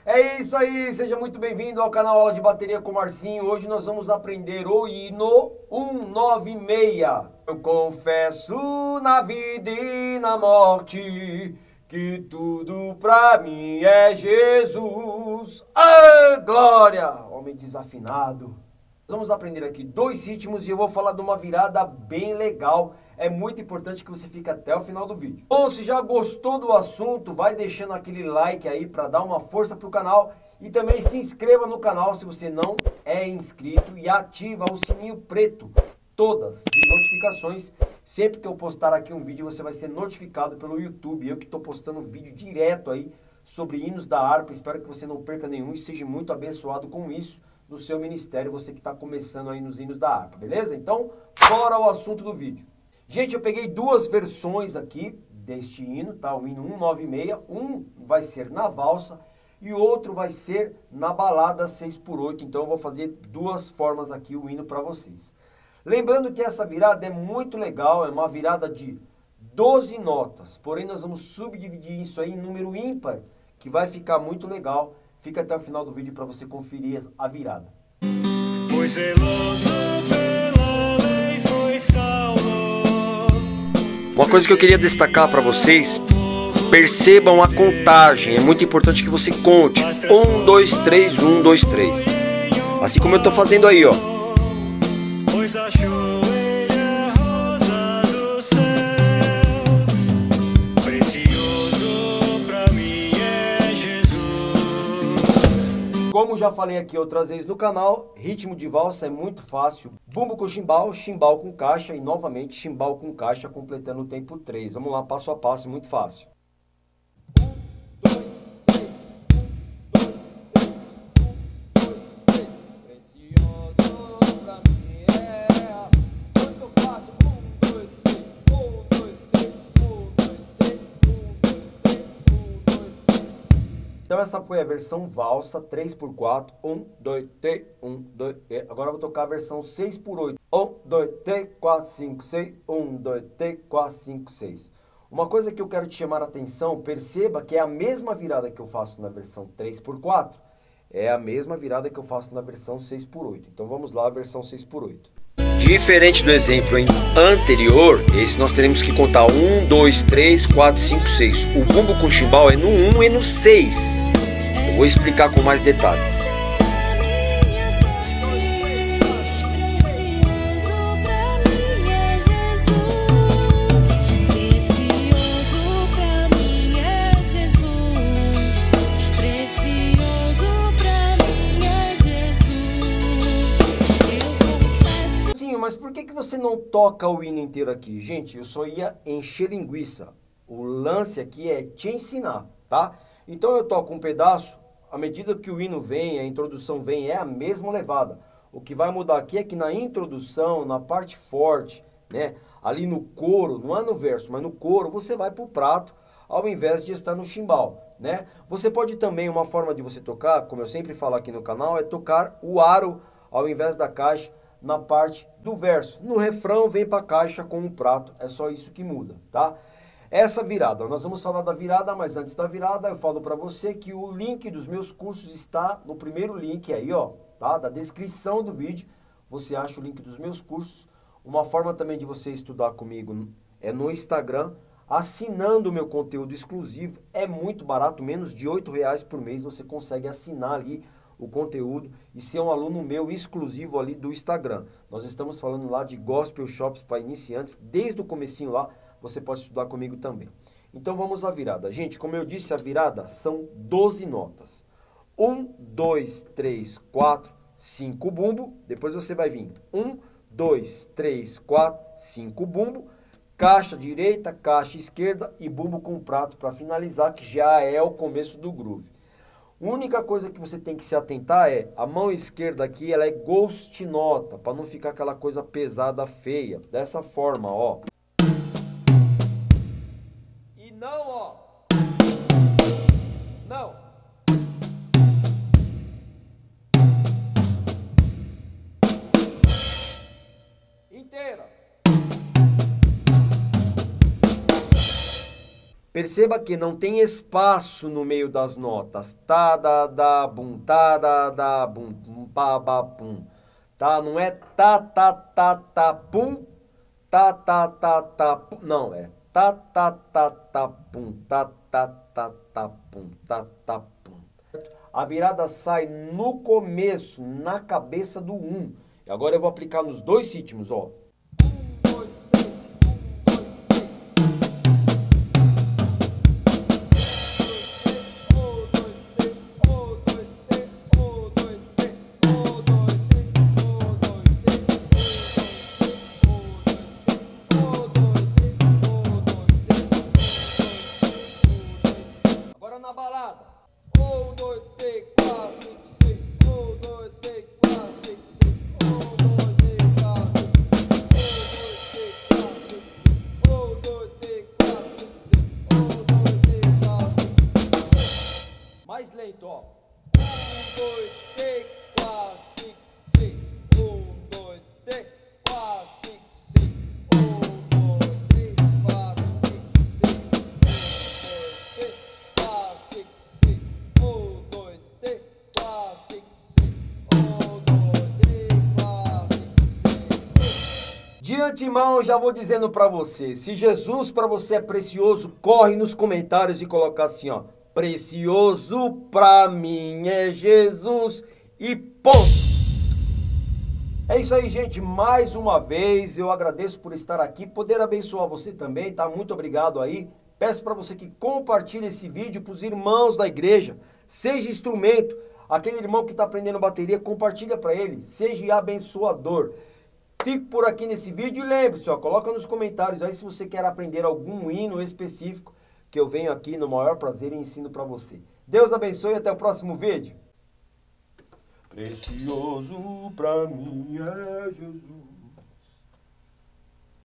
É isso aí, seja muito bem-vindo ao canal Aula de Bateria com Marcinho. Hoje nós vamos aprender o hino 196. Eu confesso na vida e na morte que tudo pra mim é Jesus. Ah, glória! Homem desafinado. Nós vamos aprender aqui 2 ritmos e eu vou falar de uma virada bem legal. É muito importante que você fique até o final do vídeo. Bom, se já gostou do assunto, vai deixando aquele like aí para dar uma força pro canal. E também se inscreva no canal se você não é inscrito e ativa o sininho preto, todas, de notificações. Sempre que eu postar aqui um vídeo, você vai ser notificado pelo YouTube. Eu que estou postando vídeo direto aí sobre hinos da harpa. Espero que você não perca nenhum e seja muito abençoado com isso no seu ministério, você que está começando aí nos hinos da harpa, beleza? Então, bora ao assunto do vídeo. Gente, eu peguei 2 versões aqui deste hino, tá? O hino 196, um vai ser na valsa e outro vai ser na balada 6x8. Então eu vou fazer 2 formas aqui o hino para vocês. Lembrando que essa virada é muito legal, é uma virada de 12 notas. Porém, nós vamos subdividir isso aí em número ímpar, que vai ficar muito legal. Fica até o final do vídeo para você conferir a virada. Foi zeloso pela lei, foi salvo. Uma coisa que eu queria destacar para vocês, percebam a contagem. É muito importante que você conte. 1, 2, 3, 1, 2, 3. Assim como eu estou fazendo aí, ó. Pois achou ele a rosa dos céus. Precioso pra mim é Jesus. Como já falei aqui outras vezes no canal, ritmo de valsa é muito fácil. Bumbo com chimbal, chimbal com caixa e novamente chimbal com caixa, completando o tempo 3. Vamos lá, passo a passo, muito fácil. Então essa foi a versão valsa 3x4, 1, 2, 3, 1, 2, 3. Agora eu vou tocar a versão 6x8. 1, 2, 3, 4, 5, 6, 1, 2, 3, 4, 5, 6. Uma coisa que eu quero te chamar a atenção, perceba que é a mesma virada que eu faço na versão 3x4, é a mesma virada que eu faço na versão 6x8. Então vamos lá, a versão 6x8. Diferente do exemplo anterior, esse nós teremos que contar 1, 2, 3, 4, 5, 6. O bumbo com chimbal é no 1 e no 6. Eu vou explicar com mais detalhes. Mas por que você não toca o hino inteiro aqui? Gente, eu só ia encher linguiça. O lance aqui é te ensinar, tá? Então eu toco um pedaço, à medida que o hino vem, a introdução vem, é a mesma levada. O que vai mudar aqui é que na introdução, na parte forte, né? Ali no coro, não é no verso, mas no coro, você vai pro prato, ao invés de estar no chimbal, né? Você pode também, uma forma de você tocar, como eu sempre falo aqui no canal, é tocar o aro ao invés da caixa, na parte do verso. No refrão vem para a caixa com o prato, é só isso que muda, tá? Essa virada, nós vamos falar da virada, mas antes da virada eu falo para você que o link dos meus cursos está no primeiro link aí, ó, tá? Da descrição do vídeo, você acha o link dos meus cursos. Uma forma também de você estudar comigo é no Instagram, assinando o meu conteúdo exclusivo, é muito barato, menos de R$8 por mês, você consegue assinar ali o conteúdo e ser um aluno meu exclusivo ali do Instagram. Nós estamos falando lá de Gospel Shops para iniciantes, desde o comecinho lá, você pode estudar comigo também. Então vamos à virada. Gente, como eu disse, a virada são 12 notas. 1, 2, 3, 4, 5 bumbo, depois você vai vir 1, 2, 3, 4, 5 bumbo, caixa direita, caixa esquerda e bumbo com prato para finalizar, que já é o começo do groove. A única coisa que você tem que se atentar é, a mão esquerda aqui, ela é ghost nota, para não ficar aquela coisa pesada, feia. Dessa forma, ó. E não, ó. Não. Inteira. Perceba que não tem espaço no meio das notas. Tá, da, bum, pá, ba, pum. Tá? Não é tá, pum, tá, pum. Não, é tá, pum, tá, pum, tá, pum. A virada sai no começo, na cabeça do 1. E agora eu vou aplicar nos dois ritmos, ó. Na balada. 1, 2, 3, 4, 5, 6. 1, 2, 3, 4, 5, 6. 1, 2, 3, 4, 5, 6. 1, 2, 3, 4, 5, 6. 1, 2, 3, 4, 5, 6. Mais lento, ó. 1, 2, 3, 4, 5, 6. 1, 2, 3, 4, 5, 6. 1, 2, 3, 4, 5, 6. De antemão, eu já vou dizendo para você, se Jesus para você é precioso, corre nos comentários e coloca assim, ó, precioso para mim é Jesus e ponto. É isso aí, gente, mais uma vez eu agradeço por estar aqui, poder abençoar você também, tá? Muito obrigado aí. Peço para você que compartilhe esse vídeo para os irmãos da igreja, seja instrumento, aquele irmão que está aprendendo bateria, compartilha para ele, seja abençoador. Fico por aqui nesse vídeo e lembre-se, ó, coloca nos comentários aí se você quer aprender algum hino específico que eu venho aqui no maior prazer e ensino para você. Deus abençoe e até o próximo vídeo. Precioso pra mim é Jesus.